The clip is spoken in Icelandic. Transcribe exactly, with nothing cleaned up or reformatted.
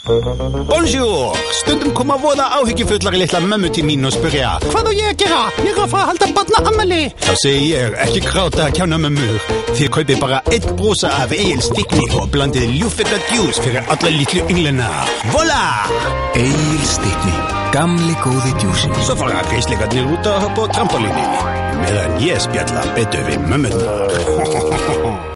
Bonjour! Stundum koma voða áhyggjufullar litla mömmu til mín og spyrja hvað á ég að gera? Ég er að fara að halda barnaafmæli. Þá segi ég ekki gráta kjána mömmu. Þið kaupið bara eitt brosa af Egil Stickni og blandið ljúfetta djús fyrir alla litlu ynglina. Voila! Egil Stickni, gamli góði djúsin. Svo fara grísleikarnir út að hoppa á trampolíninni meðan ég spjalla betur við mömmunar.